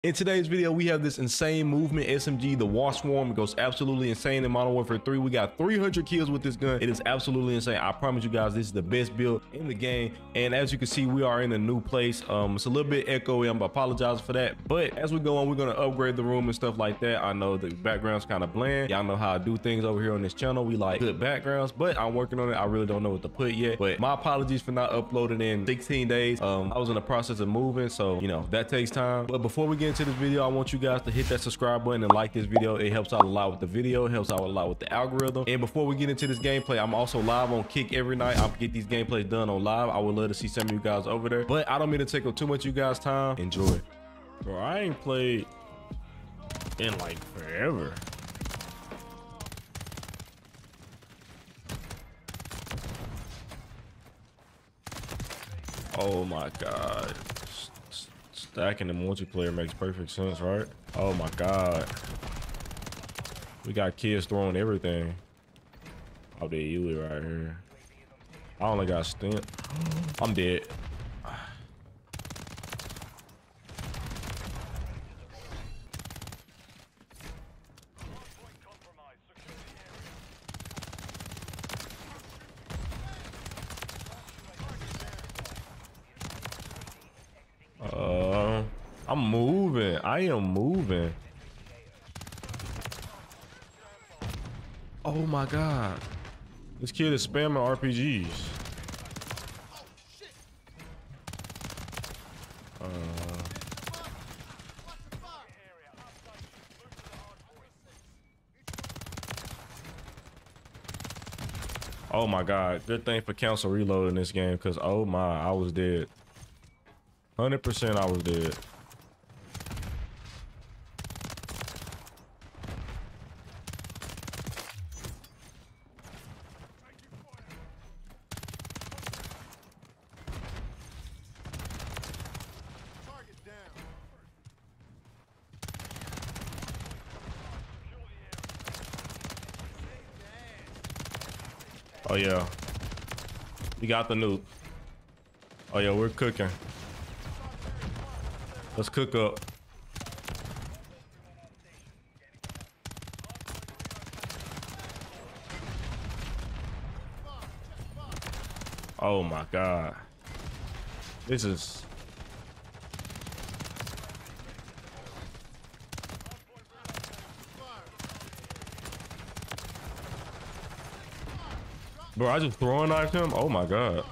In today's video, we have this insane movement SMG, the Wasp Swarm. It goes absolutely insane in Modern Warfare 3. We got 300 kills with this gun. It is absolutely insane. I promise you guys, this is the best build in the game. And as you can see, we are in a new place. It's a little bit echoey. I'm apologizing for that. But as we go on, we're going to upgrade the room and stuff like that. I know the background's kind of bland. Y'all know how I do things over here on this channel. We like good backgrounds, but I'm working on it. I really don't know what to put yet. But my apologies for not uploading in 16 days. I was in the process of moving, so, you know, that takes time. But before we get into this video, I want you guys to hit that subscribe button and like this video. It helps out a lot with the video. It helps out a lot with the algorithm. And before we get into this gameplay, I'm also live on Kick every night. I'll get these gameplays done on live. I would love to see some of you guys over there. But I don't mean to take up too much of you guys' time. Enjoy. Bro, I ain't played in like forever. Oh my God. Stacking the multiplayer makes perfect sense, right? Oh my God. We got kids throwing everything. Oh, they Ely right here. I only got stint. I'm dead. I'm moving. I am moving. Oh my God. This kid is spamming RPGs. Oh my God. Good thing for council reload in this game, because oh my, I was dead. 100% I was dead. Oh yeah, we got the nuke. Oh yeah, we're cooking. Let's cook up. Oh my God, this is. Bro, I just throwing knifed him. Oh my God.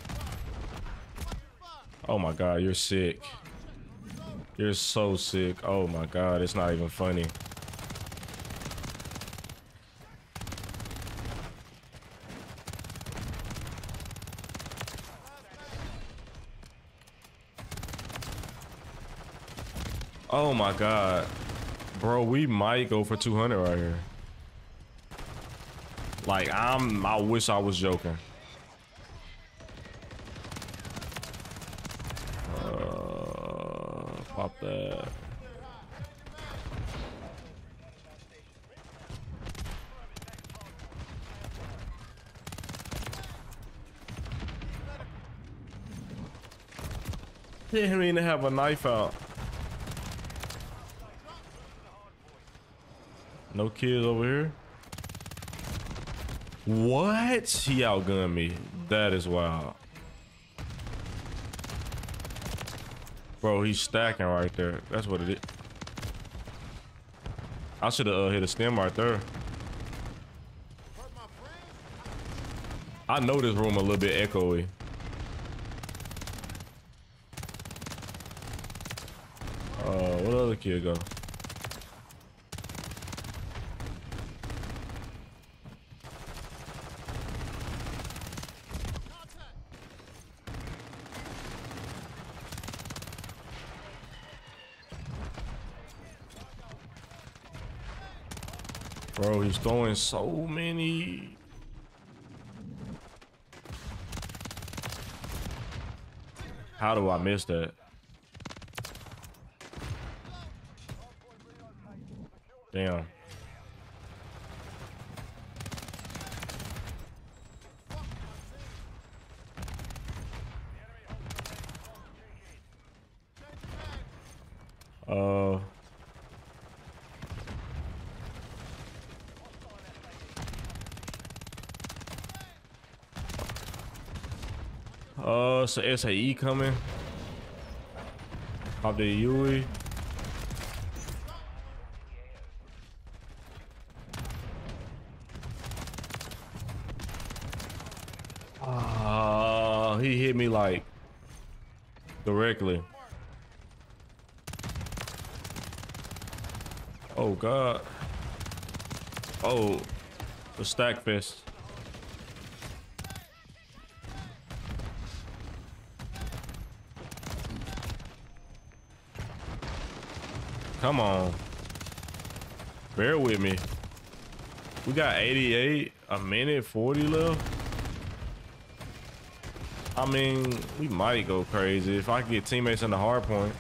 Oh my God, you're sick. You're so sick. Oh my God, it's not even funny. Oh my God. Bro, we might go for 200 right here. Like, I wish I was joking. Pop that. Didn't even have a knife out. No kids over here. What? He outgunned me. That is wild. Bro, he's stacking right there. That's what it is. I should have hit a stem right there. I know this room a little bit echoey. What other kid go? Bro, he's throwing so many. How do I miss that? Damn. So SAE coming. Pop the Yui. He hit me like directly. Oh God. Oh, the stack fist. Come on. Bear with me. We got 88, a minute 40 left. I mean, we might go crazy if I can get teammates in the hard point.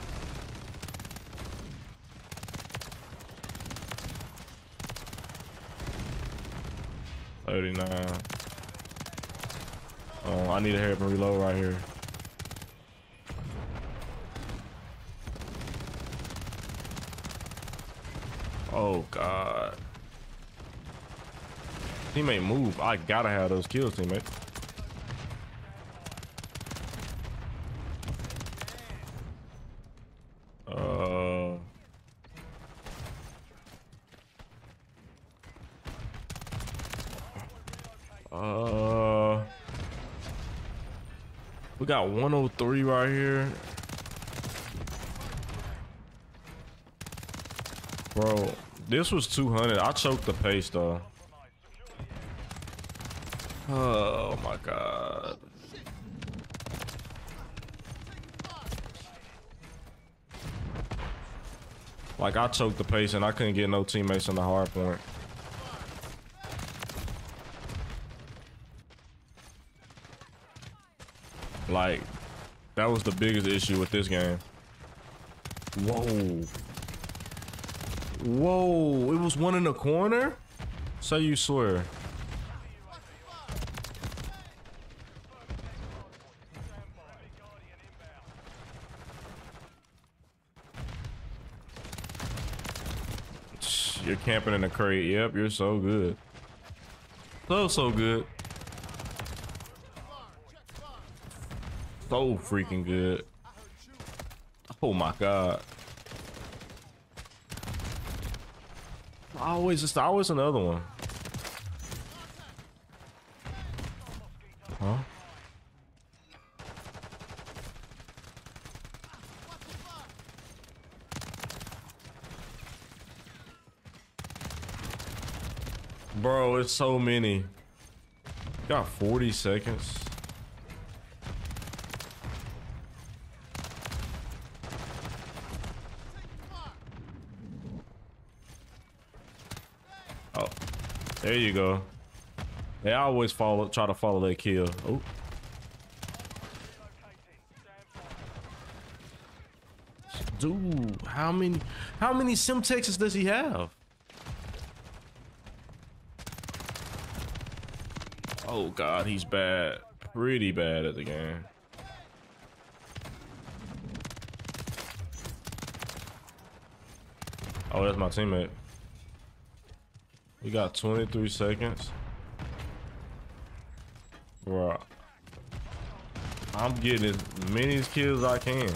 $39. Oh, I need to hurry up and reload right here. Oh God. Teammate move. I gotta have those kills, teammate. We got 103 right here. Bro, this was 200. I choked the pace though. Oh my God. Like I choked the pace and I couldn't get no teammates on the hard point. Like that was the biggest issue with this game. Whoa. Whoa, it was one in the corner? So you swear. You're camping in a crate. Yep, you're so good. So good. So freaking good. Oh my God. Always another one. Huh? Bro, it's so many. Got 40 seconds. Oh, there you go. They always try to follow their kill. Oh. Dude, how many Simtexes does he have? Oh God, he's bad. Pretty bad at the game. Oh, that's my teammate. We got 23 seconds. Bro, I'm getting as many kills as I can.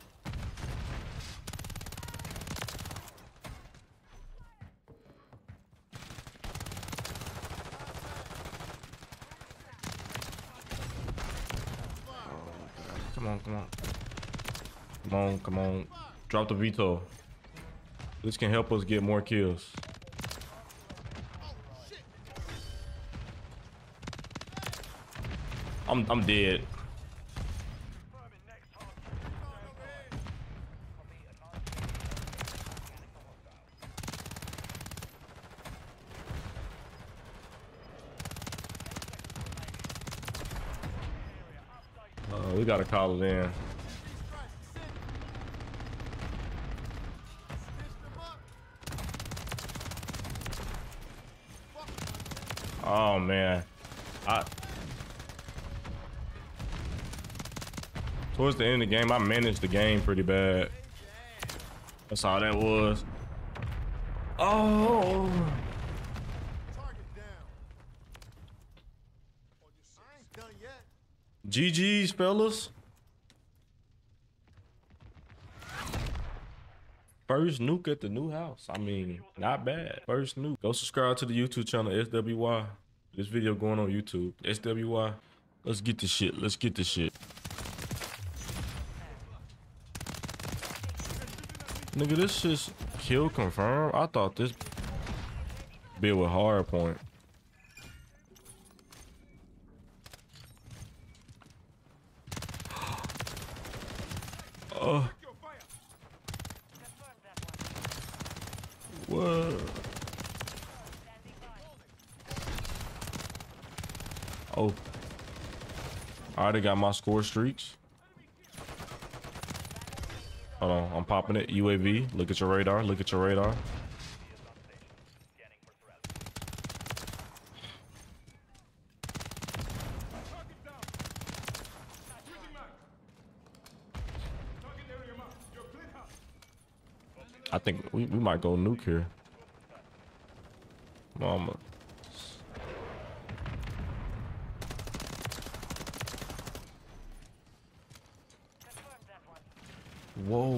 Come on. Drop the veto. This can help us get more kills. I'm dead. We gotta call it in. Oh man, towards the end of the game, I managed the game pretty bad. That's all that was. Oh. GG's, fellas. First nuke at the new house. I mean, not bad. First nuke. Go subscribe to the YouTube channel, SWY. This video going on YouTube. SWY. Let's get this shit. Let's get this shit. Nigga, this shit's kill confirmed. I thought this build with hard point. What? Oh. I already got my score streaks. Hold on, I'm popping it. UAV, look at your radar, look at your radar. I think we might go nuke here. Mama. Whoa.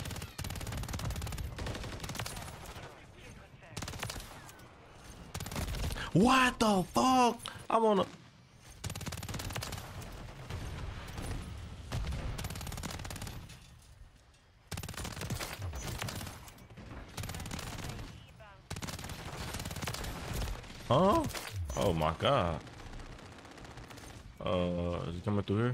What the fuck? I'm on a... Huh? Oh my god. Is he coming through here?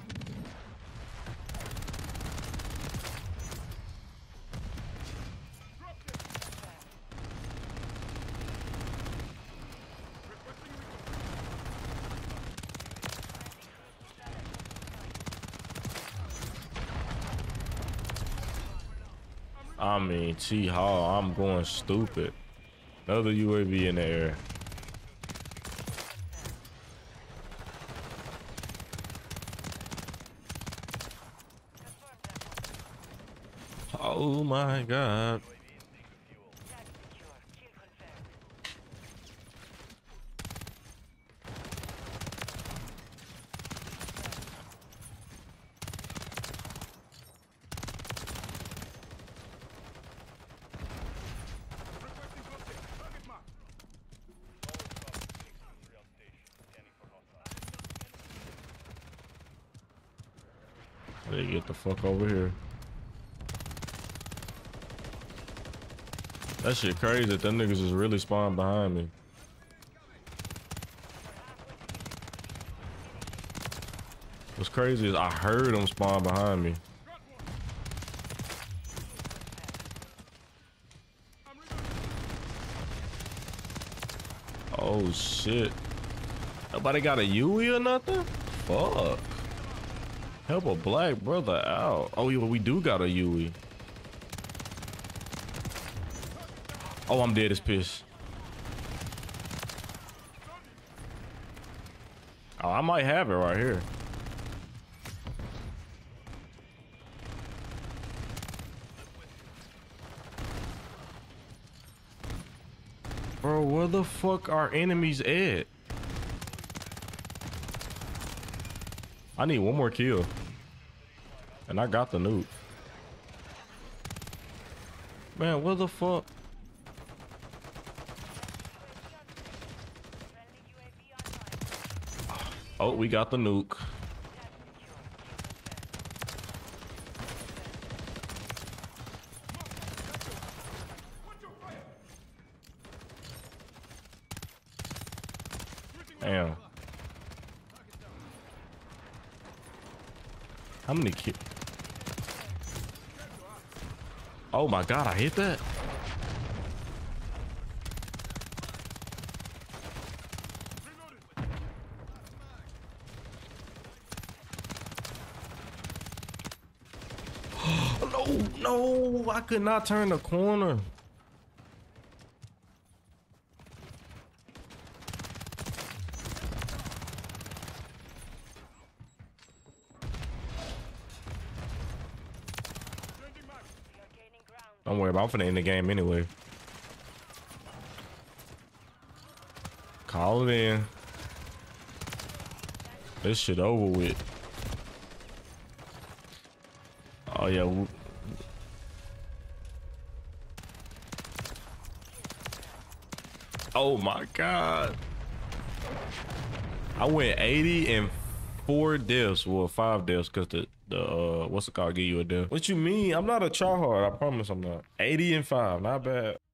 I mean, T-Haw, I'm going stupid. Another UAV in the air. Oh my god. They get the fuck over here. That shit crazy that them niggas is really spawned behind me. What's crazy is I heard them spawn behind me. Oh shit. Nobody got a Yui or nothing? Fuck. Help a black brother out. Oh yeah, we do got a Yui. Oh, I'm dead as piss. Oh, I might have it right here. Bro, where the fuck are enemies at? I need one more kill. And I got the nuke. Man, where the fuck? Oh, we got the nuke. Damn. How many kills? Oh my god, I hit that. No, I could not turn the corner. worry about it. I'm finna end the game anyway. Call it in. This shit over with. Oh yeah. Oh my God. I went 80 and 4 deaths, well 5 deaths, cause the what's it called, give you a death. What you mean? I'm not a tryhard, I promise I'm not. 80 and 5, not bad.